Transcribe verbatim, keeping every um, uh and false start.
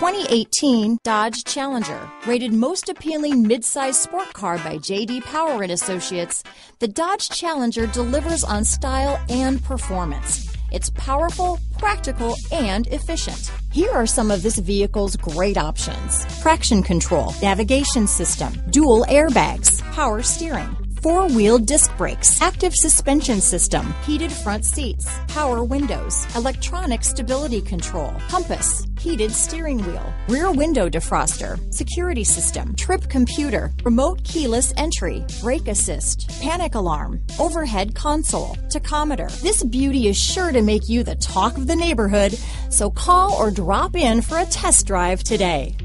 twenty eighteen Dodge Challenger. Rated most appealing midsize sport car by J D Power and Associates, the Dodge Challenger delivers on style and performance. It's powerful, practical, and efficient. Here are some of this vehicle's great options: traction control, navigation system, dual airbags, power steering, four-wheel disc brakes, active suspension system, heated front seats, power windows, electronic stability control, compass, heated steering wheel, rear window defroster, security system, trip computer, remote keyless entry, brake assist, panic alarm, overhead console, tachometer. This beauty is sure to make you the talk of the neighborhood, so call or drop in for a test drive today.